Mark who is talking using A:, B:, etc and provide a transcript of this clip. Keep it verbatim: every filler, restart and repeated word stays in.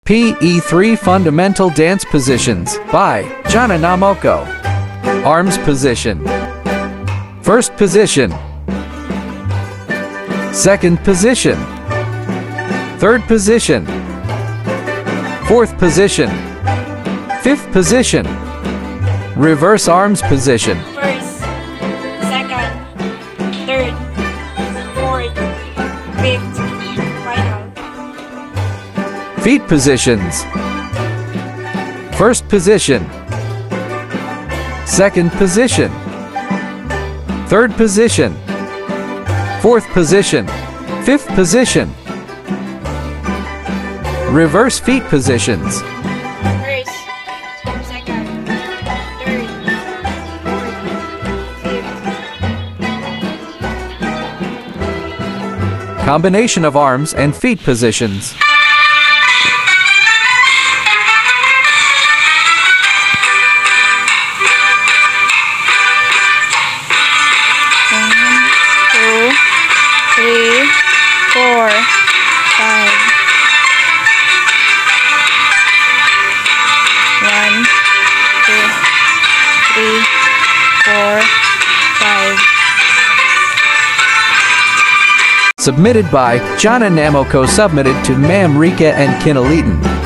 A: P E three Fundamental Dance Positions by Jana Namoko. Arms position. First position. Second position. Third position. Fourth position. Fifth position. Reverse arms position.
B: First, second, third, fourth, fifth, final.
A: Feet positions. First position. Second position. Third position. Fourth position. Fifth position. Reverse feet positions.
B: First, second, third, fourth, fifth.
A: Combination of arms and feet positions.
B: Three, four, five. One, two, three, four, five.
A: Submitted by Jana Namoko. Submitted to Ma'am Rika and Kinalitan.